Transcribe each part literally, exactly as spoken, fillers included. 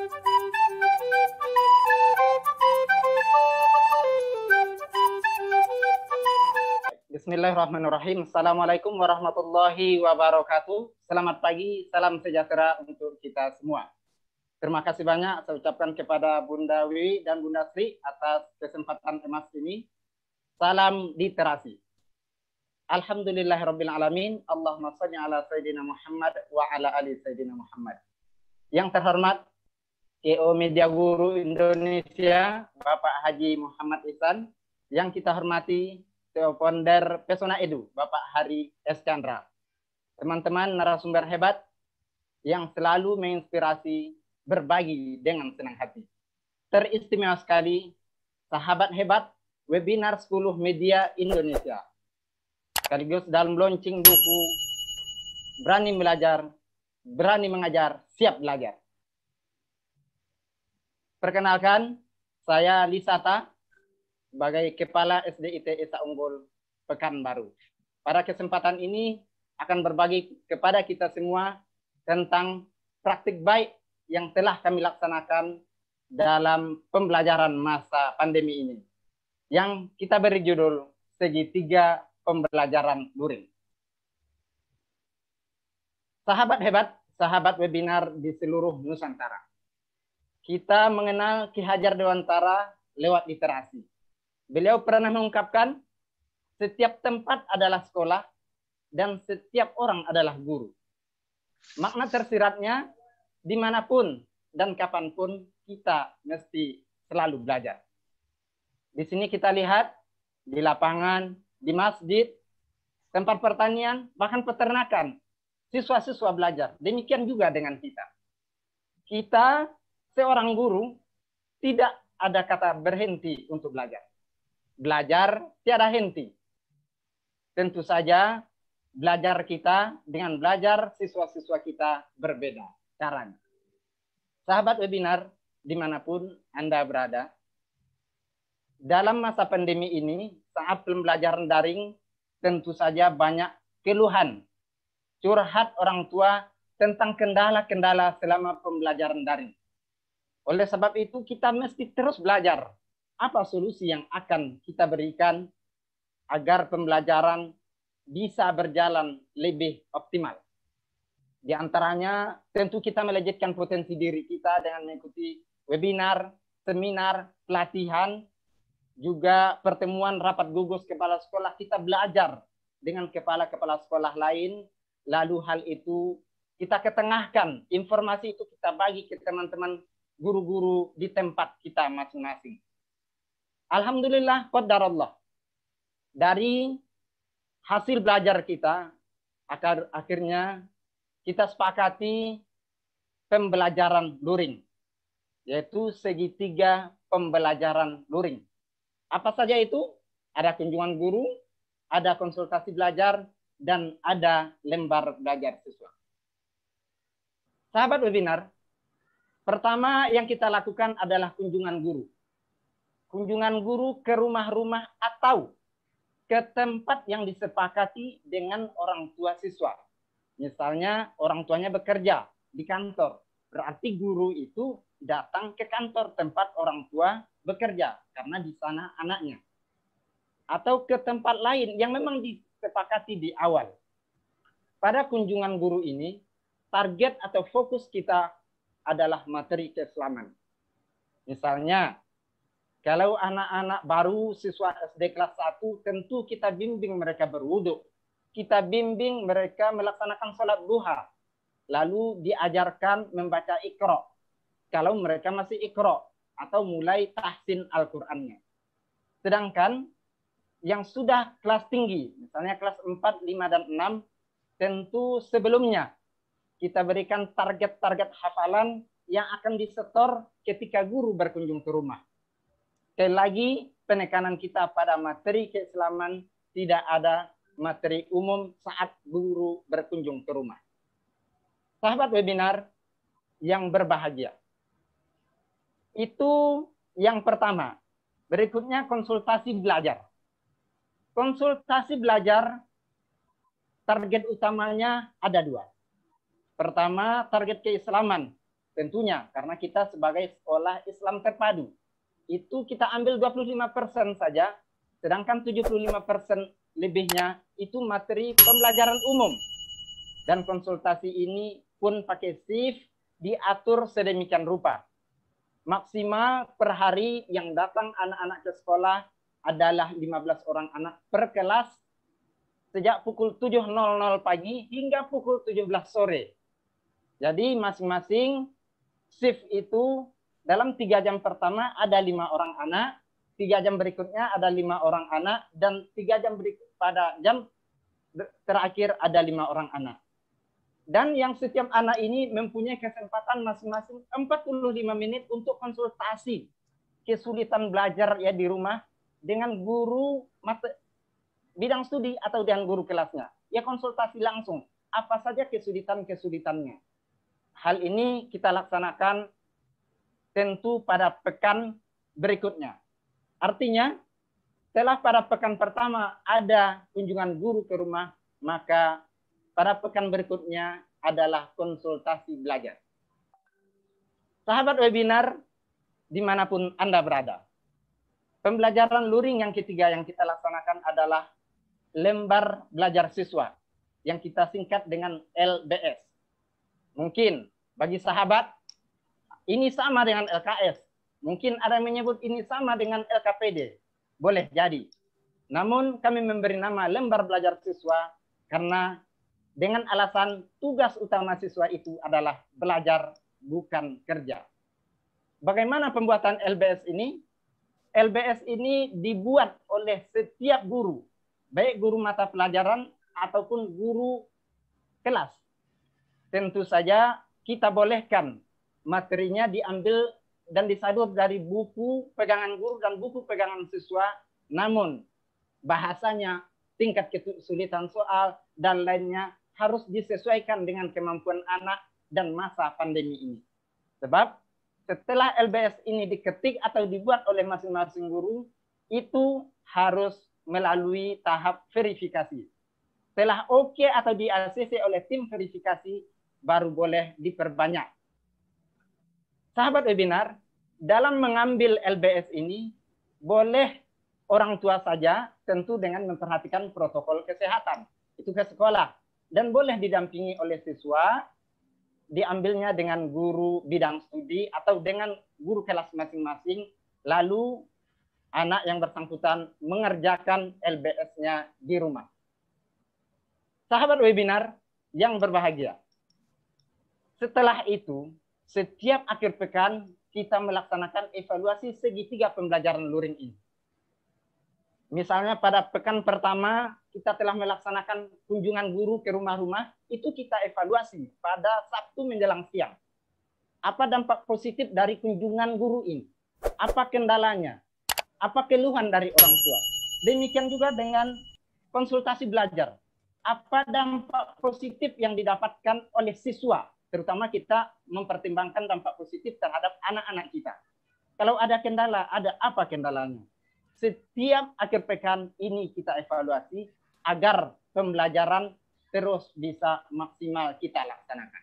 Bismillahirrahmanirrahim. Assalamualaikum warahmatullahi wabarakatuh. Selamat pagi, salam sejahtera untuk kita semua. Terima kasih banyak saya ucapkan kepada Bunda Wiwi dan Bunda Sri atas kesempatan emas ini. Salam literasi. Alhamdulillahirabbil alamin. Allahumma shalli ala sayyidina Muhammad wa ala ali sayyidina Muhammad. Yang terhormat C E O Media Guru Indonesia, Bapak Haji Muhammad Ihsan. Yang kita hormati founder Pesona Edu, Bapak Hari S. Chandra. Teman-teman narasumber hebat yang selalu menginspirasi, berbagi dengan senang hati. Teristimewa sekali, sahabat hebat, webinar sepuluh Media Indonesia. Sekaligus dalam launching buku, Berani Belajar, Berani Mengajar, Siap Belajar. Perkenalkan, saya Lisata, sebagai Kepala S D I T Esa Unggul Pekanbaru. Pada kesempatan ini akan berbagi kepada kita semua tentang praktik baik yang telah kami laksanakan dalam pembelajaran masa pandemi ini. Yang kita beri judul Segitiga Pembelajaran Luring. Sahabat hebat, sahabat webinar di seluruh Nusantara. Kita mengenal Ki Hajar Dewantara lewat literasi. Beliau pernah mengungkapkan, setiap tempat adalah sekolah dan setiap orang adalah guru. Makna tersiratnya, dimanapun dan kapanpun kita mesti selalu belajar. Di sini kita lihat, di lapangan, di masjid, tempat pertanian, bahkan peternakan, siswa-siswa belajar. Demikian juga dengan kita. Kita, seorang guru, tidak ada kata berhenti untuk belajar. Belajar tiada henti. Tentu saja belajar kita dengan belajar siswa-siswa kita berbeda caranya. Sahabat webinar dimanapun Anda berada, dalam masa pandemi ini saat pembelajaran daring tentu saja banyak keluhan, curhat orang tua tentang kendala-kendala selama pembelajaran daring. Oleh sebab itu kita mesti terus belajar. Apa solusi yang akan kita berikan agar pembelajaran bisa berjalan lebih optimal? Di antaranya tentu kita melejitkan potensi diri kita dengan mengikuti webinar, seminar, pelatihan, juga pertemuan rapat gugus kepala sekolah. Kita belajar dengan kepala-kepala sekolah lain, lalu hal itu kita ketengahkan, informasi itu kita bagi ke teman-teman guru-guru di tempat kita masing-masing. Alhamdulillah, qadarullah. Dari hasil belajar kita, akar, akhirnya kita sepakati pembelajaran luring, yaitu segitiga pembelajaran luring. Apa saja itu? Ada kunjungan guru, ada konsultasi belajar, dan ada lembar belajar siswa. Sahabat webinar, pertama yang kita lakukan adalah kunjungan guru. Kunjungan guru ke rumah-rumah atau ke tempat yang disepakati dengan orang tua siswa. Misalnya orang tuanya bekerja di kantor, berarti guru itu datang ke kantor tempat orang tua bekerja karena di sana anaknya. Atau ke tempat lain yang memang disepakati di awal. Pada kunjungan guru ini, target atau fokus kita adalah materi keislaman. Misalnya, kalau anak-anak baru siswa S D kelas satu, tentu kita bimbing mereka berwudu. Kita bimbing mereka melaksanakan sholat duha. Lalu diajarkan membaca Iqra. Kalau mereka masih Iqra atau mulai tahsin Al-Qur'annya. Sedangkan yang sudah kelas tinggi, misalnya kelas empat, lima, dan enam, tentu sebelumnya kita berikan target-target hafalan yang akan disetor ketika guru berkunjung ke rumah. Sekali lagi, penekanan kita pada materi keislaman, tidak ada materi umum saat guru berkunjung ke rumah. Sahabat webinar yang berbahagia. Itu yang pertama. Berikutnya konsultasi belajar. Konsultasi belajar, target utamanya ada dua. Pertama, target keislaman. tentunya karena kita sebagai sekolah Islam terpadu itu kita ambil dua puluh lima persen saja, sedangkan tujuh puluh lima persen lebihnya itu materi pembelajaran umum. Dan konsultasi ini pun pakai shift diatur sedemikian rupa. Maksimal per hari yang datang anak-anak ke sekolah adalah lima belas orang anak per kelas sejak pukul tujuh pagi hingga pukul tujuh belas sore. Jadi masing-masing shift itu dalam tiga jam pertama ada lima orang anak, tiga jam berikutnya ada lima orang anak, dan tiga jam berikut pada jam terakhir ada lima orang anak. Dan yang setiap anak ini mempunyai kesempatan masing-masing empat puluh lima menit untuk konsultasi kesulitan belajar ya di rumah dengan guru mata, bidang studi atau dengan guru kelasnya. Ya konsultasi langsung, apa saja kesulitan-kesulitannya. Hal ini kita laksanakan tentu pada pekan berikutnya. Artinya, setelah pada pekan pertama ada kunjungan guru ke rumah, maka pada pekan berikutnya adalah konsultasi belajar. Sahabat webinar, dimanapun Anda berada. Pembelajaran luring yang ketiga yang kita laksanakan adalah lembar belajar siswa, yang kita singkat dengan L B S. Mungkin bagi sahabat, ini sama dengan L K S. Mungkin ada yang menyebut ini sama dengan L K P D. Boleh jadi. Namun kami memberi nama lembar belajar siswa karena dengan alasan tugas utama siswa itu adalah belajar, bukan kerja. Bagaimana pembuatan L B S ini? L B S ini dibuat oleh setiap guru, baik guru mata pelajaran ataupun guru kelas. Tentu saja kita bolehkan materinya diambil dan disadur dari buku pegangan guru dan buku pegangan siswa, namun bahasanya, tingkat kesulitan soal, dan lainnya harus disesuaikan dengan kemampuan anak dan masa pandemi ini. Sebab setelah L B S ini diketik atau dibuat oleh masing-masing guru, itu harus melalui tahap verifikasi. Setelah oke atau di A C C oleh tim verifikasi, baru boleh diperbanyak. Sahabat webinar, dalam mengambil L B S ini, boleh orang tua saja, tentu dengan memperhatikan protokol kesehatan. Itu ke sekolah. Dan boleh didampingi oleh siswa, diambilnya dengan guru bidang studi atau dengan guru kelas masing-masing, lalu anak yang bersangkutan mengerjakan L B S-nya di rumah. Sahabat webinar yang berbahagia, setelah itu, setiap akhir pekan kita melaksanakan evaluasi segitiga pembelajaran luring ini. Misalnya pada pekan pertama kita telah melaksanakan kunjungan guru ke rumah-rumah, itu kita evaluasi pada Sabtu menjelang siang. Apa dampak positif dari kunjungan guru ini? Apa kendalanya? Apa keluhan dari orang tua? Demikian juga dengan konsultasi belajar. Apa dampak positif yang didapatkan oleh siswa? Terutama kita mempertimbangkan dampak positif terhadap anak-anak kita. Kalau ada kendala, ada apa kendalanya? Setiap akhir pekan ini kita evaluasi agar pembelajaran terus bisa maksimal kita laksanakan.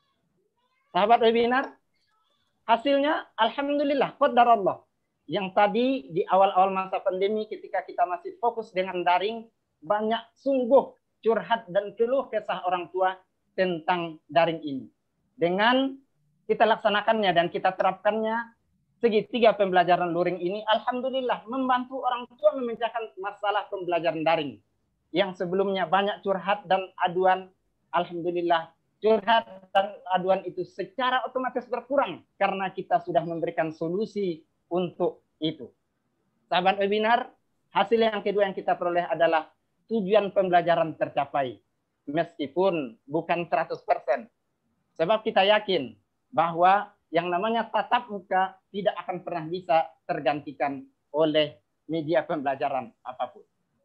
Sahabat webinar, hasilnya alhamdulillah, qadarullah. Yang tadi di awal-awal masa pandemi ketika kita masih fokus dengan daring, banyak sungguh curhat dan keluh kesah orang tua tentang daring ini. Dengan kita laksanakannya dan kita terapkannya, segitiga pembelajaran luring ini alhamdulillah membantu orang tua memecahkan masalah pembelajaran daring. Yang sebelumnya banyak curhat dan aduan, alhamdulillah curhat dan aduan itu secara otomatis berkurang karena kita sudah memberikan solusi untuk itu. Sahabat webinar, hasil yang kedua yang kita peroleh adalah tujuan pembelajaran tercapai. Meskipun bukan seratus persen. Sebab kita yakin bahwa yang namanya tatap muka tidak akan pernah bisa tergantikan oleh media pembelajaran apapun.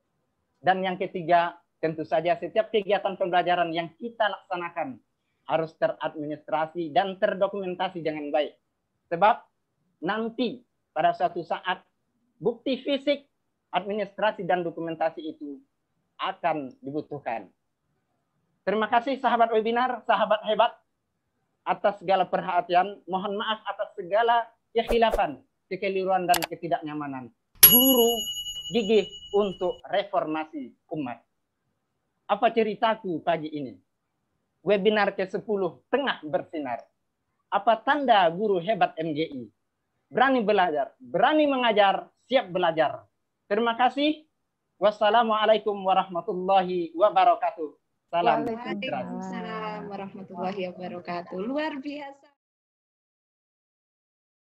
Dan yang ketiga, tentu saja setiap kegiatan pembelajaran yang kita laksanakan harus teradministrasi dan terdokumentasi dengan baik. Sebab nanti pada suatu saat bukti fisik, administrasi dan dokumentasi itu akan dibutuhkan. Terima kasih sahabat webinar, sahabat hebat. atas segala perhatian. Mohon maaf atas segala kekhilafan, kekeliruan, dan ketidaknyamanan. Guru gigih untuk reformasi umat. Apa ceritaku pagi ini? Webinar ke sepuluh tengah bersinar. Apa tanda guru hebat M G I? Berani belajar, berani mengajar, siap belajar. Terima kasih. Wassalamualaikum warahmatullahi wabarakatuh. Salam. Waalaikumsalam warahmatullahi wabarakatuh. Luar biasa.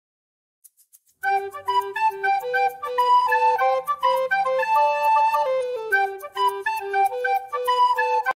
Thank you.